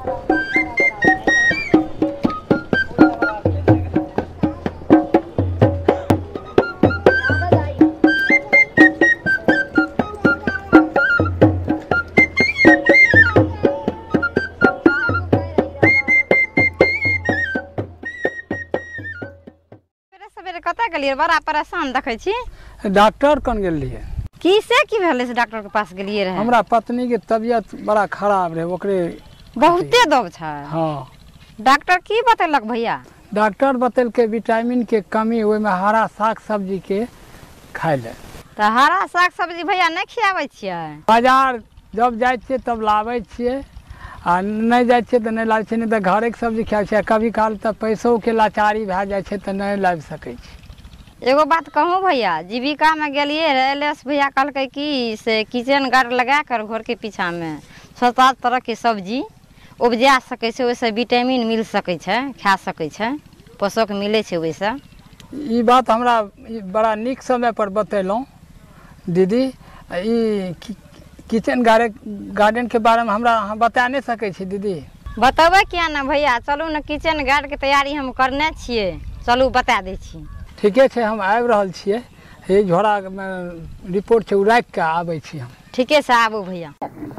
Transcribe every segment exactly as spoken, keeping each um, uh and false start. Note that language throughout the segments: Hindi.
बड़ा परेशान देखे छी। डॉक्टर कौन गेलिए की से की भेले से डॉक्टर के पास गेलिए रहे? हमरा पत्नी के तबियत बड़ा खराब रहे, ओकरे बहुते दब छै। हाँ डॉक्टर की बतेलक भैया? डॉक्टर बतेलके विटामिन के कमी, ओय में हरा साग सब्जी के खाय ले। तो हरा साग सब्जी भैया नहीं खियावे छियै? बाजार जब जाय छियै तब लावे छियै, आ नहीं जाय छियै तो नहीं लावे छियै, नहीं तो घरे के सब्जी खाय छियै। कभी काल तो पैसों के लाचारी भए जाय छै तो नहीं लाव सकै छी। एगो बात कहूँ भैया, जीविका में गेलिए रहे, एलएस भैया कहलकै कि से किचन गार्ड लगा कर घर के पीछा में सात आठ तरह के सब्जी उपजा सकै छै, ओइसे विटामिन मिल सकै छै, खा सकै छै, पोषक मिले छै ओइसे। ई बात हमरा बड़ा निक समय पर बतेलौं दीदी। ई किचन गार्डन के बारे में हमरा अहाँ बता नहीं सकै छी दीदी? बतेबै किया ना भैया, चलू ना किचन गार्ड के तैयारी हम करने छियै, चलू बता दै छी। ठीके छै, हम आबि रहल छियै, हे झोड़ा में रिपोर्ट छै, उ राख के आबै छी हम। ठीके से आबू भैया।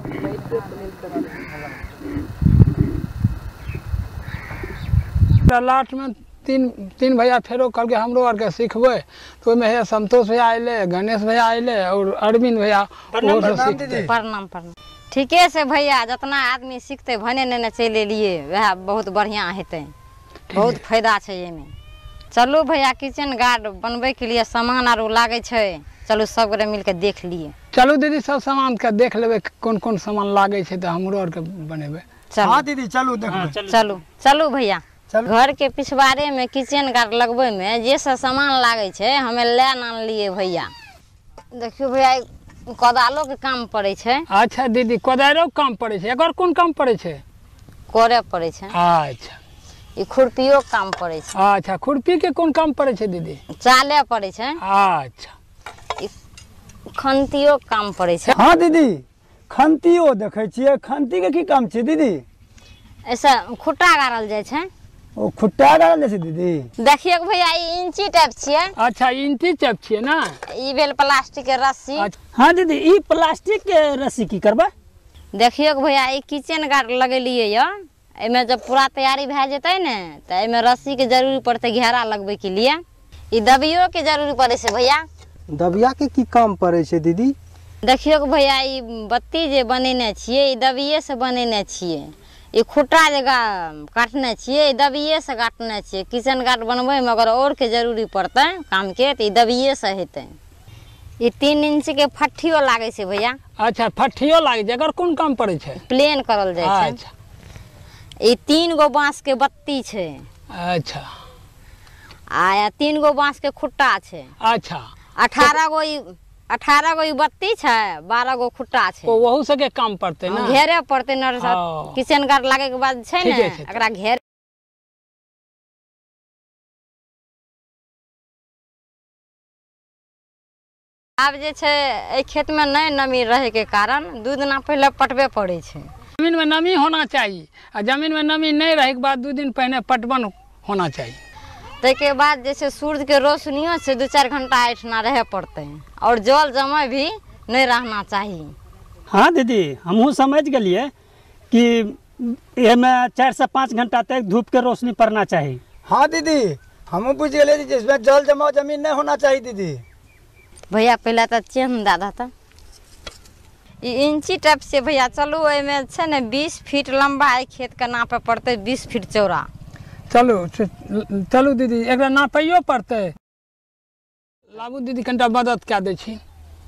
लास्ट में तीन तीन भैया फेरो कहलके हमरो आर के सिखबै, तो ओहिमे हे संतोष भैया अइले, गणेश भैया अइले और अरविंद भैया। प्रणाम प्रणाम। ठीके से भैया, जितना आदमी सीखते भने ने चलि एलिए, वह बहुत बढ़िया हेतै, बहुत फायदा छै एमे। चलू भैया, किचन गार्ड बनबे के लिए सामान आरो लागे छै, चलू सब गोरे मिल के देख लिए। चलू दीदी, सब सामान के देख लेबै कौन कौन सामान लागे छै, तो हमरो आर के बनेबै। हाँ दीदी चलू देखबै। चलू चलू भैया। घर के पिछवाड़े में किचन गार्ड लगबे में जे सब सामान लागे छै हमें ले आन लिए भैया। देखियो भैया, कोदालो के काम पड़े छै। अच्छा दीदी, कोदालो के काम पड़े छै, एकर कोन काम पड़े छै? कोरे पड़े छै। अच्छा। ई खुरपियो काम पड़े छै। अच्छा, खुरपी के कोन काम पड़े छै दीदी? चाले पड़े छै। अच्छा। ई खंतियो काम पड़े छै। हाँ दीदी, खंतियो देखे छियै, खंती के की काम छै दीदी? ऐसा खुट्टा गाड़ल जाय छै। ओ खुट्टा गाड़ल जाय छै दीदी? देखिए भैया, ई इंची टाइप छियै। अच्छा, इंची टाइप छियै ना? ई भेल प्लास्टिक के रस्सी। हाँ दीदी, ई प्लास्टिक के रस्सी की करबा? देखियो भैया, ई किचन गार्ड लगेलिए य, एमे जब पूरा तैयारी भए जेतै ने तो एमे रस्सी के जरूरी पड़ते घेरा लगबे के लिए। ई दबियो के जरूरी पड़े छै भैया। दबिया के की काम पड़े छै दीदी? देखियो भैया, ई बत्ती जे बनेने छियै, ई दबिये से बनेने छियै। ई खुट्टा जे काटने छियै, ई दबिये से काटने छियै। किचन गार्ड बनबे में अगर और के जरूरी पड़ते काम के, तो ई दबिये से हेतै। ई तीन इंच के फट्ठियो लागे छै भैया। अच्छा, फट्ठियो लागे छै, एकर कोन काम पड़े छै? प्लेन करल जाय छै। अच्छा। ई तीन गो बांस के बत्ती छै। अच्छा। आ तीन गो बांस के खुट्टा छै। अच्छा। अठारह गो ई अठारह गो ई बत्ती छै, बारह गो खुट्टा छै। ओ वहू से के काम पड़ते ना? घेरे पड़ते न। किचन गार्ड लागे के बाद छै ने, एकरा घेर। आब जे छै ए खेत में नहीं नमी रहे के कारण दू दिना पहले पटबे पड़े छै। जमीन में नमी होना चाहिए, आ जमीन में नमी नहीं रहे के बाद दू दिन पहले पटवन होना चाहिए। के बाद जैसे सूरज के रोशनियों से दो चार घंटा ऐठना रहे पड़ते हैं, और जल जमा भी नहीं रहना चाहिए। हाँ दीदी, हमहू समझ गलिए कि एमे चार से पाँच घंटा तक धूप के रोशनी पड़ना चाहिए। हाँ दीदी, हम बुझ गए, जिसमें जल जमा जमीन नहीं होना चाहिए दीदी। भैया पहले तो चेन दादा था इंची टाइप से भैया। चलू, एमे छै ने बीस फीट लंबा है खेत के नापे पड़ते, बीस फीट चौड़ा। चलू चलू दीदी, एक नापैयो पड़ते। लाबू दीदी, कनिटा मदद क्या दे छी।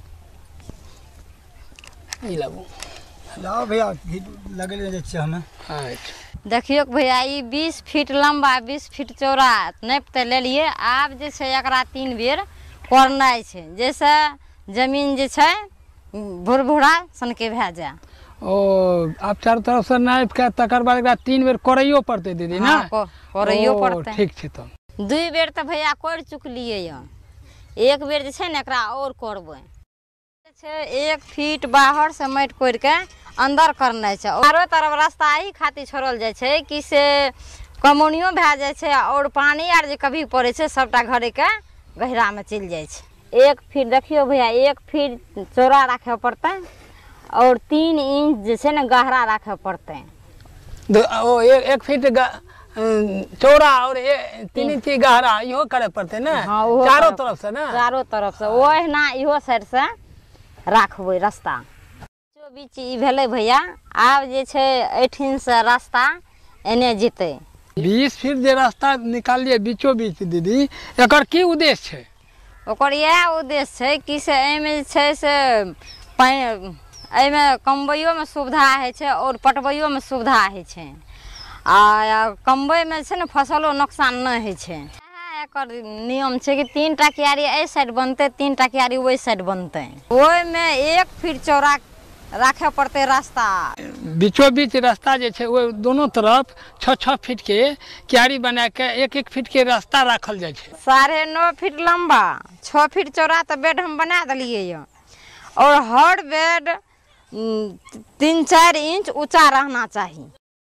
लाबू लाओ भैया, लगे जाय छै हमें। अच्छा। देखियो भैया, ई बीस फीट लंबा बीस फीट चौड़ा नापते ले लिए। आब जे छै एकरा तीन बेर कोरनाइ छै, जैसे जमीन जे छै भूर भूरा सनके भए जाए। ओ, आप चारों तरफ से नाप के तकर बाद एकरा तीन बेर कोरैयो पड़ते दीदी ना? हाँ, कोरैयो पड़ते। ठीक छै। तो दू बेर तो भैया कोर चुकलिए य, एक बेर जे छै ने एकरा और कोरबै छै। एक फीट बाहर से माटि कोरि के अंदर करना छै। चारो तरफ रास्ता ही खातिर छोड़ल जाइ छै कि से कमौनियो भए जाइ छै और पानी आर जे कभी पड़ै छै सबटा घरे के गहरा में चलि जाइ छै। एक फीट देखियो भैया, एक फीट चौड़ा राखे पड़तै और तीन इंच जे छै ने गहरा राखे पड़तै। ओ एक, एक फीट चौड़ा और तीन इंच गहरा इहो करे पड़ते ना। हाँ, चारों तरफ से ना, चारों तरफ से ओहिना इहो साइड से राखबै रास्ता। बीचो बीच ई भेलै भैया, आब जे छै एठिन से रास्ता एने जेतै। बीस फीट जे रास्ता निकालिए बीचो बीच दीदी, एकर की उद्देश्य छै? ओकर इएह उद्देश्य छै कि से एहिमे जे छै से पानि, एहिमे कमबैयोमे सुविधा होइ छै और पटबैयोमे सुविधा होइ छै आ कमबैमे छै ने फसलो नुकसान नहि होइ छै। इएह एकर नियम छै कि तीन टा क्यारी एहि साइड बनतै, तीन टा क्यारी ओहि साइड बनतै। ओहिमे एक फीट चौड़ा राखे पड़तै रास्ता। बीचो बीच रास्ता जे छै वो दोनों तरफ छः छः फीट के क्यारी बना के एक एक फीट के रास्ता राखल जाइ छै। साढ़े नौ फीट लंबा, छः फीट चौड़ा तो बेड हम बना दिलिए ये और हर बेड तीन चार इंच ऊंचा रहना चाहिए।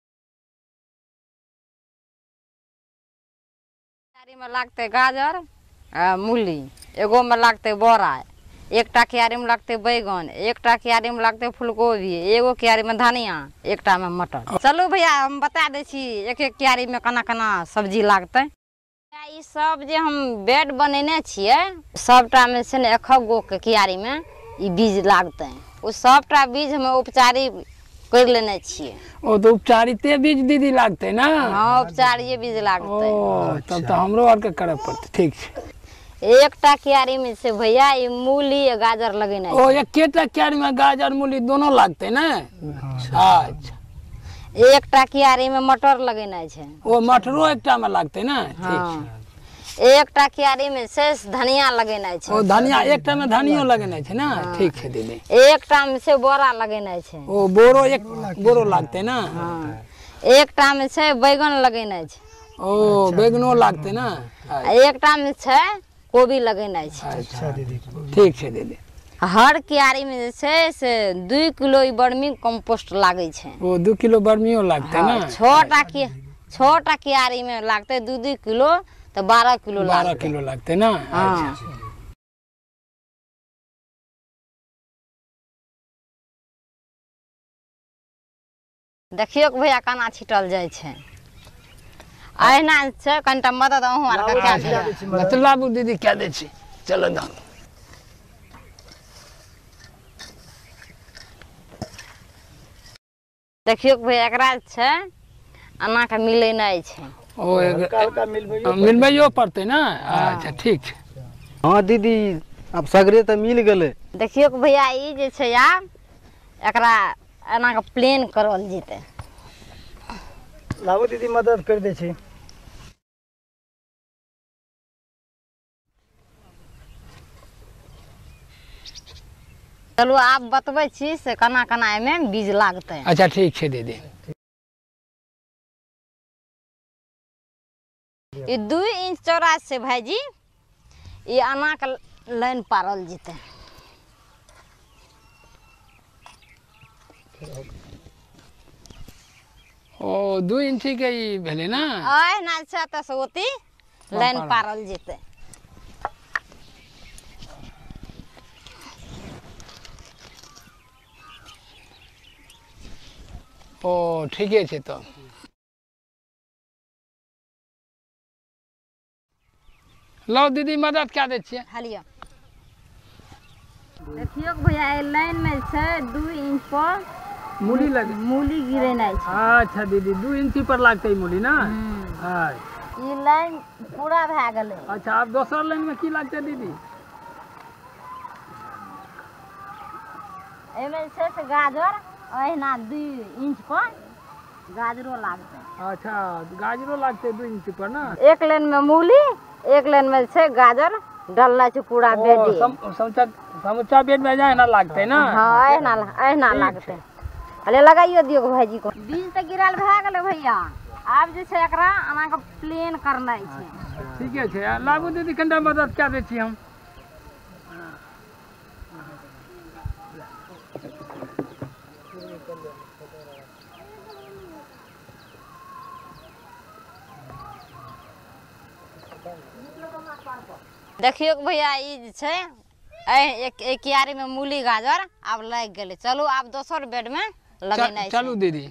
क्यारी में लागते गाजर आ मूली, एगो में लागते बोरा, एकटा क्यारी में लगते बैगन, एकटा क्यारी में लगते फूलगोभी, एगो क्यारी में धनिया, एकटा में मटर। चलू भैया हम बता दै छी एक एक क्यारी में केना केना सब्जी लागते। ई सब जे हम बेड बनेने छियै सबटा में से ने एक गो के क्यारी में ई बीज लागते। ओ सबटा बीज हम उपचारी कर लेने छियै। ओ तो उपचारिते बीज दीदी लागते ना? हाँ, उपचारिये बीज लागते। ओ तब तो हमरो आर के करे पड़ते। ठीक छै। एकटा क्यारी में से भैया ई मूली गाजर लगेने ओ एकेटा क्यारी में गाजर मूली दोनों लागते ना? अच्छा। एकटा क्यारी में मटर लगेने छै। ओ मटरो एकटा में लागते ना? ठीक हाँ। एकटा क्यारी में से धनिया लगेने छै। ओ धनिया एकटा में धनियो लगेने छै ना? ठीक छै दीदी। एकटा में से बोरा लगेने छै। ओ बोरो एक बोरो लागते ना? हाँ। एकटा में छै बैगन लगेने छै। ओ बैगनो लागते ना? एकटा में छै कोबी लगेने छै। अच्छा दीदी, ठीक छै दीदी। हर क्यारी में जे छै से दू किलो ई वर्मी कंपोस्ट लागे छै। ओ दू किलो वर्मियो लागते ना? छोटा के छोटा क्यारी में लागते दू दू किलो तो बारह किलो लागते। बारह किलो लागते ना? हाँ। देखियो भैया केना छिटल जाइ छै। अहिना छै, कनिटा मदद अहूँ आर के कए दिअ। मतलब दीदी क्या दे छी, चलो दाम। देखियो भैया एकरा छै एना के मिले नहीं छै। ओ मिलबैयो पड़ते ना? अच्छा ठीक छै। हाँ दीदी, अब सगरे तो मिल गए। देखियो भैया ई जे छै आब एकरा एना के प्लेन करल जेतै। लाबो दीदी मदद कर दे छी। चलू आप बतबै छी से केना केना एमे बीज लागतै। अच्छा ठीक छै दीदी। ई दू इंच चौड़ा से भाईजी ई एना के लाइन पारल जेतै। ओ दू इंची के ई भेले ना? अहिना छै त से ओती लाइन पारल जेतै। ओ ठीके छै तो। लो दीदी मदद क्या दे छियै। हालिया देखियो भैया ए लाइन में छै दू इंच पर मूली लगे, मूली गिरेनाइ छै। अच्छा दीदी दू इंची पर लागते ई मूली ना? हां। ई लाइन पूरा भए गेलै। अच्छा अब दोसर लाइन में की लागते दीदी? एमे छै से गाजर अहिना दू इंच पर गाजरो लागतै। अच्छा गाजरो लागते दू इंच पर ना? एक लाइन में मूली, एक लाइन में छै गाजर डलना छै पूरा बेड। समूचा समूचा बेड में जाए ना लागते ना? हां अहिना अहिना लागतै। अरे लगाइयो दियो भाईजी को। बीज त गिरल भए गेलै भैया, आब जे छै एकरा एना के प्लेन करनाइ छै। ठीके छै। लाबू दीदी कनिटा मदद क्या दे छी हम। देखियो भैया ई जे छै एक एक क्यारी में मूली गाजर आब लग गेले। चलू आब दोसर बेड में लगेनाइ छै। चलू दीदी।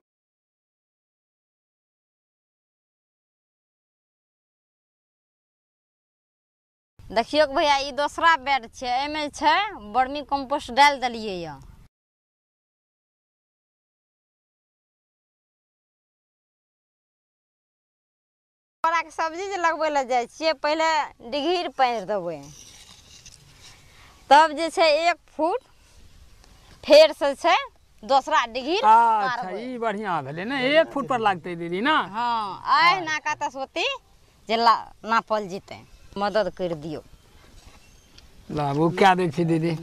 देखियो भैया ई दूसरा बेड छै, एमे छै वर्मी कंपोस्ट डाल दलिए या। के सब्जी जे लगबै ले जाइ छियै पहले डिघीर पानि देबै, तब जे छै एक फुट फेर से छै दूसरा डिघीर अच्छा ई बढ़िया भेलै ना, एक फुट पर लागतै दीदी ना। हाँ आइ ना कत सोती जे नापल जेतै, मदद कर दियो। लाबू क्या दै छी दीदी।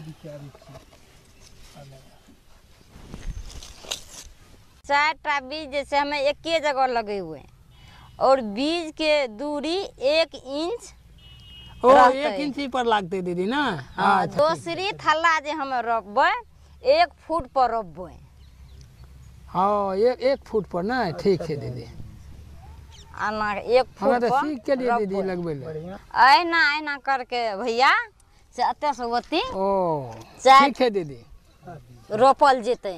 चारटा बीज जे छै हमें एके जगह लगेबै और बीज के दूरी एक इंच ओ एक इंची पर लागते दीदी ना। हाँ दोसरी थल्ला जे हम रोपबै एक फुट पर रोपबै। हाँ एक एक फुट पर ना, ठीक है दीदी। आना एक फुट हमें तो पर सीख के लिए दीदी लगबै ले। ऐना ऐना करके भैया से अते से ओती ओ चार- ठीक है दीदी। रोपल जेतै।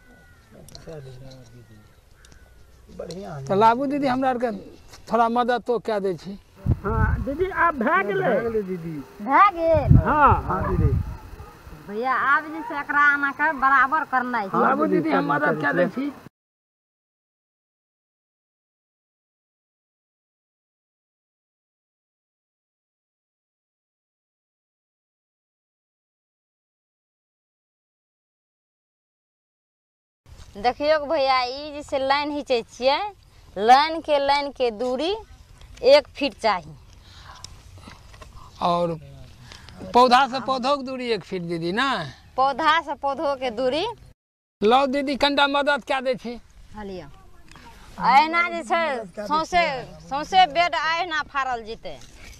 तो लाबू दीदी हमरा आर के थोड़ा मदद तो क्या दै छी। हाँ दीदी आब भए गेलै दीदी। भए गेल हाँ हाँ दीदी। भैया आब जे छै एकरा आना के बराबर करनाइ छै। लाबू दीदी हम मदद क्या दै छी। देखियो भैया ई जैसे लाइन खींचे छियै, लाइन के लाइन के दूरी एक फीट चाहिए और पौधा से पौधों की दूरी एक फीट दीदी ना। पौधा से पौधों के दूरी। लो दीदी कंडा मदद क्या दै छी। हलिया अहिना जे छै सौंसे सौंसे बेड अहिना फाड़ल जेतै।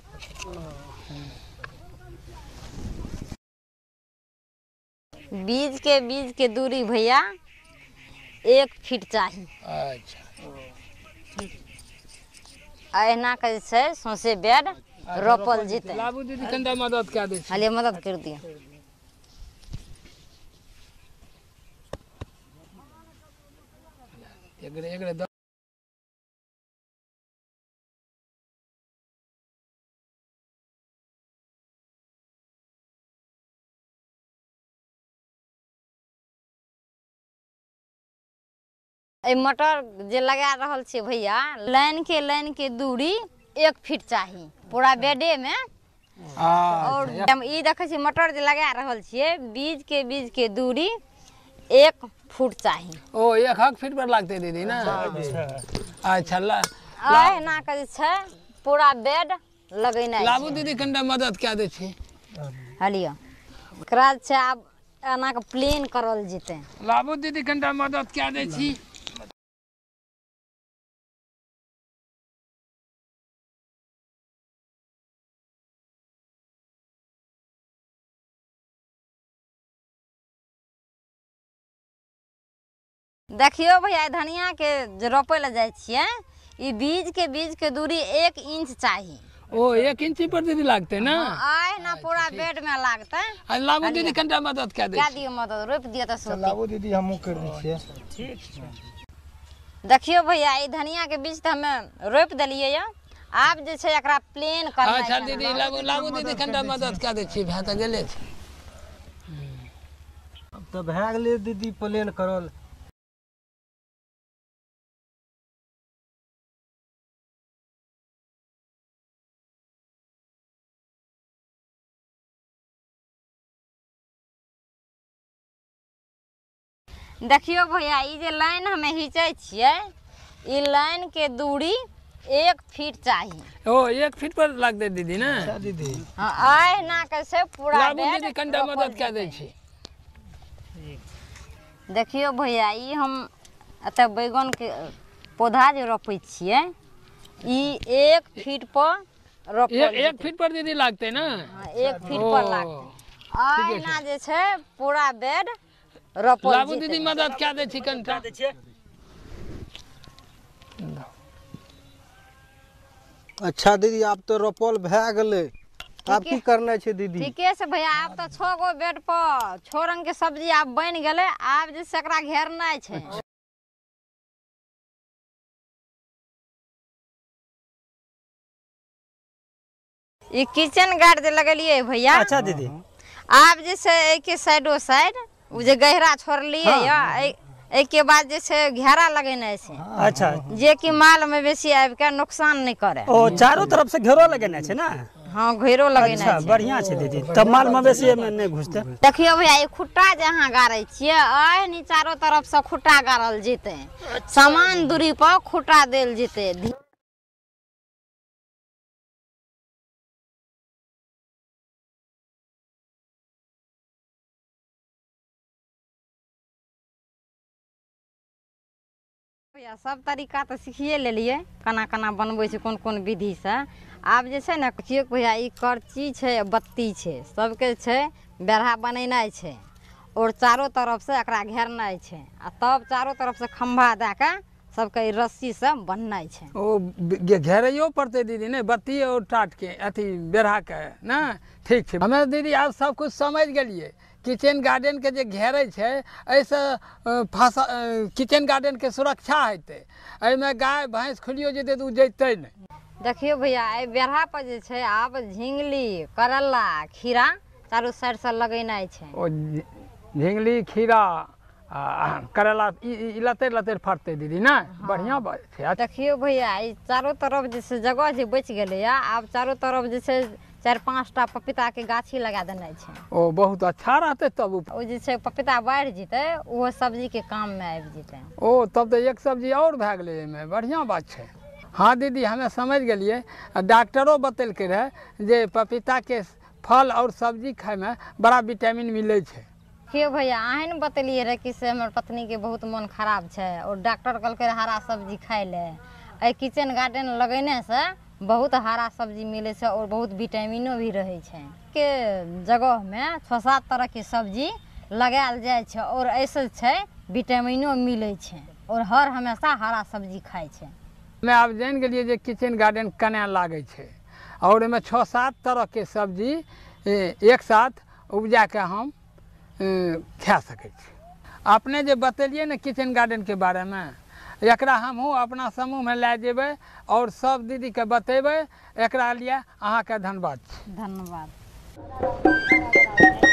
बीज के बीज के दूरी भैया एक फीट चाहिए। अच्छा अहिना के जे छै सौंसे बेड रोपल जेतै। लाबू दीदी कंडा मदद क्या दै छी। हलिया मदद कर दिया। एकरे एकरे द- ए मटर जे लगा रहल छियै भैया लाइन के लाइन के दूरी एक फीट चाहिए पूरा बेडे में। अच्छा, और हम ई देखे छी मटर जे लगा रहल छियै बीज के बीज के दूरी एक फुट चाहिए। ओ एक हक फीट पर लागते दीदी ना। अच्छा ला अहिना के जे छै पूरा बेड लगेनाइ लाबू छै। दीदी कंडा मदद क्या दै छी। हलिया एकरा जे छै आब एना के प्लेन करल जेतै। लाबू दीदी कंडा मदद क्या दै छी। देखियो भैया धनिया के जे रोपे ले जाय छियै ई बीज के बीज के दूरी एक इंच चाहिए। ओ एक इंची पर दीदी लागते ना। आय ना पूरा बेड में लागतै। आ लाबू दीदी कंडा मदद क्या दै क्या छी। दियो मदद रोप दियो त सोती। लाबू दीदी हमहूँ कर दै छियै। देखियो भैया ई धनिया के बीज त हमे रोप देलियै या, आब जे छै एकरा प्लेन करनाइ अच्छा छै। दीदी लाबू लाबू दीदी कंडा मदद क्या दै छी। भए तऽ गेले छै। अब तऽ भए गेलै दीदी प्लेन करल। देखियो भैया ई जे लाइन हमे खींचे छियै ई लाइन के दूरी एक फीट चाहिए। ओ एक फीट पर लागते दीदी ना। अच्छा दीदी। हाँ आय ना के से पूरा लाबू बेड दीदी कंडा रोपल मदद क्या दै जेतै। छी। देखियो भैया ई हम एतऽ बैगन के पौधा जे रोपे छियै ई एक फीट पर रोपल एक एक जेतै। फीट पर दीदी लागते ना। हाँ, एक फीट पर ओ, लागतै। अहिना जे छै पूरा बेड रोपल लाबू जेतै। दीदी मदद क्या दै छी कंडा। अच्छा दीदी आब तो रोपल भए गेलै आब की करना छै दीदी? ठीके से भैया आब तो छो गो बेड पर छो रंग के सब्जी आब बन गेले, आब जे से एकरा घेरनाइ छै। ई किचन गार्ड जे लगलिए भैया। अच्छा दीदी। आब जे से एक साइडो साइड उ जे गहरा छोड़लिए या एक के बाद जे से घेरा लगेनाइ छै। अच्छा जे कि माल में बेसी आबि के नुकसान नहीं करे। ओ चारों तरफ से घेरो लगेना छै ना? हाँ घेरो लगेनाइ अच्छा छै। बढ़िया छै दीदी, तब माल मवेशी में नहीं घुसते। देखियो भैया ई खुट्टा जे अहाँ गाड़ै छियै आइ नी चारों तरफ से खुट्टा गाड़ल जेतै। समान दूरी पर खुट्टा देल जेतै। भैया सब तरीका तो सीखिए लेलिए, केना केना बनबै छै कोन कोन विधि से। आब जे छै ने देखियो भैया ई करची छै बत्ती छै, सबके छै बेढ़ा बनेनाइ छै और चारों तरफ से एकरा घेरनाइ छै आ तब चारों तरफ से खंभा दे के सबके ई रस्सी से बन्हनाइ छै। ओ घेरैयो पड़तै दीदी ने बत्ती और टाट के अथी बेढ़ा के ना? ठीक छै हमे दीदी आब सब कुछ समझ गेलिए। किचन गार्डन के जे घेरै छै ऐसे फसल किचन गार्डन के सुरक्षा हेतै। एहिमे गाय भैंस खुलियो जेतै तऽ उ जैतै नहीं। देखियो भैया ए बेढ़ा पर जे छै आब झिंगली करला खीरा चारों साइड से लगेनाइ छै। ओ झिंगली खीरा आ करला ई लतेर लतेर फड़तै दीदी ना? बढ़िया बात छै। देखियो भैया ई चारों तरफ जे छै जगह जे बच गेलै या आब चारों तरफ जे छै चार पाँच टा पपीता के गाछी लगा देनाइ छै। ओ बहुत अच्छा रहतै तब। ओ जे छै पपीता बढ़ जेतै ओहो सब्जी के काम में आबि जेतै। ओ तब तो एक सब्जी और भए गेलै एहिमे, बढ़िया बात छै। हाँ दीदी हमे समझ गेलिए। डॉक्टरो बतेलकै रहे जे पपीता के फल और सब्जी खाए में बड़ा विटामिन मिलै छै। देखियो भैया अहें ने बतेलिए रहे कि से हमर पत्नी के बहुत मन खराब छै और डॉक्टर कहलकै हरा सब्जी खाए ले। ए किचन गार्डन लगेने से बहुत हरा सब्जी मिले छै और बहुत विटामिनो भी रहे छै। के जगह में छह सात तरह के सब्जी लगायल जाय छै और ऐसे छै विटामिनो मिले छै और हर हमेशा हरा सब्जी खाए छै। मैं आब जान गेलिए जे किचन गार्डन केना लागे छै और एमे छह सात तरह के सब्जी एक साथ उपजा के हम खा सकै छी। अपने जे बतेलिए ने किचन गार्डन के बारे में एकरा हमहूँ अपना समूह में लै जेबै और सब दीदी के बतेबै। एकरा लिए अहाँ के धन्यवाद। धन्यवाद।